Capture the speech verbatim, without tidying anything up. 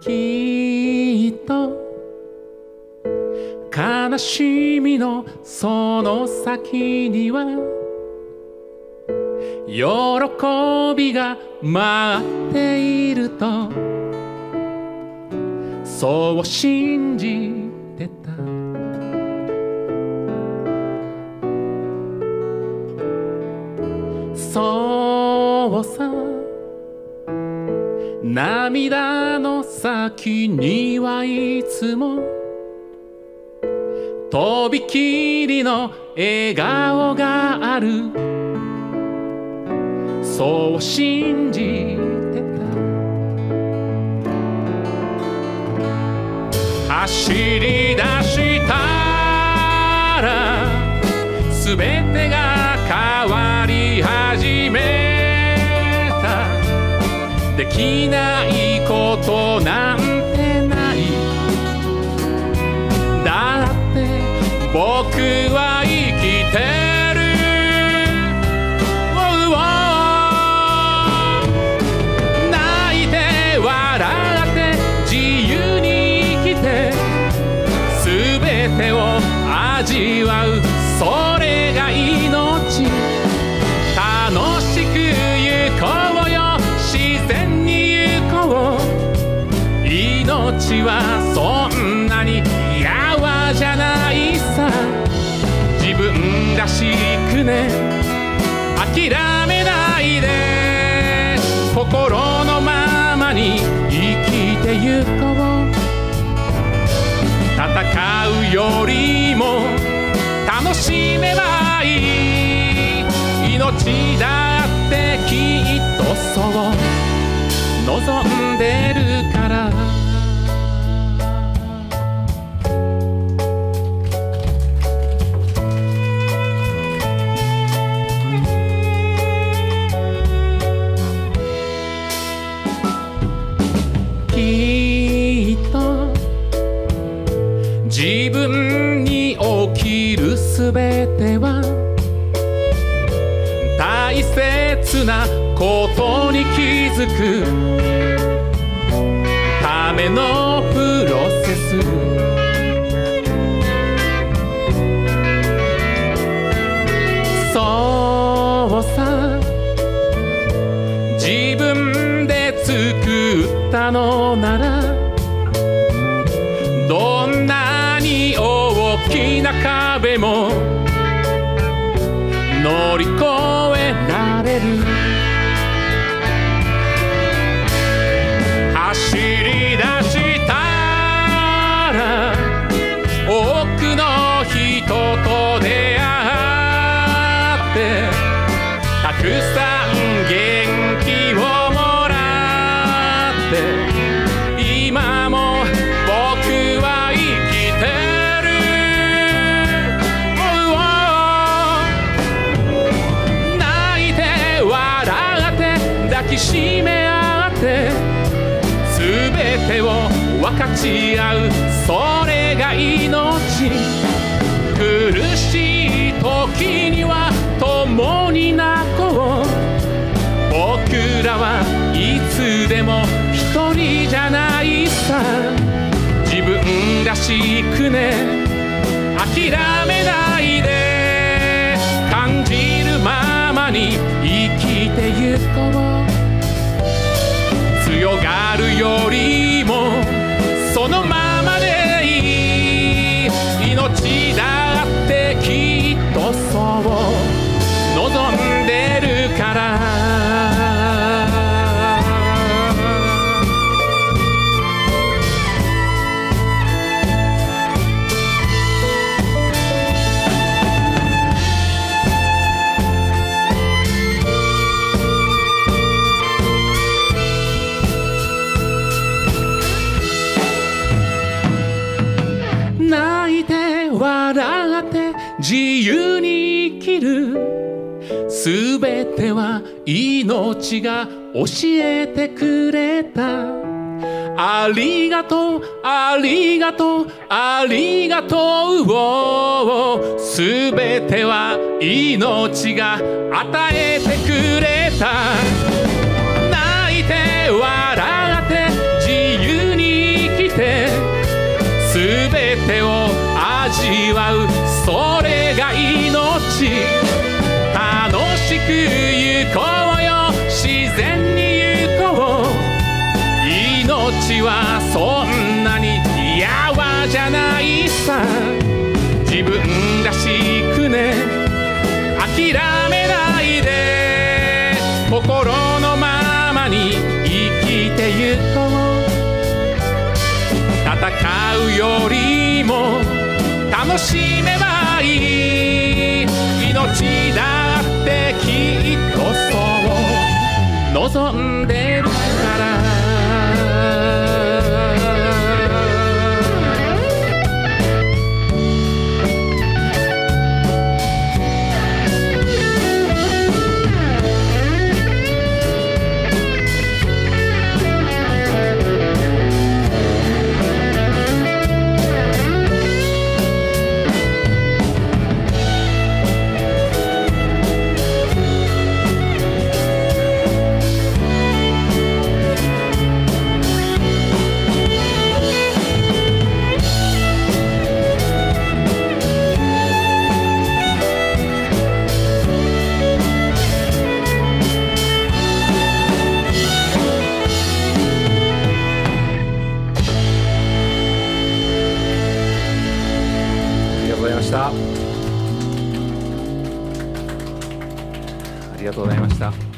きっと悲しみのその先には喜びが待っているとそう信じてた。そうさ、涙の先にはいつもとびきりの笑顔がある、そう信じてた。走り出したらすべてが変わり始めた。できないことなんてない。だって僕は生きてる。泣いて笑って自由に生きて全てを味わう、それが命。楽しく行こうよ、自然に行こう。命はそんなにやわじゃないさ。自分らしくね、諦めないで心のままに生きてゆこう。戦うよりも楽しめばいい。命だってきっとそう望んでるから。きっと自分に起きるすべては大切なことに気づくためのプロセス。そうさ、自分で作ったのならどんなに大きな壁も乗り越えられる。走り出したら多くの人と出会ってたくさん元気をもらって、今も僕は生きてる。泣いて笑って抱きしめ合って全てを分かち合う、それが命。苦しい時には共に泣こう。僕らはいつでも一人じゃないさ。自分らしくね、諦めないで感じるままに生きてゆこう。強がるよりもそのままでいい。命だってきっとそう望んでるから。泣いて笑って自由に生きる、すべては命が教えてくれた。ありがとうありがとうありがとう、すべては命が与えてくれた。泣いて笑って自由にてを味わう、それが命。楽しく行こうよ、自然に行こう。命はそんなにやわじゃないさ。自分らしくね、諦めないで、心のままに生きてゆこう。戦うよりも楽しめばいい。命だってきっとそう望んでるから。ありがとうございました。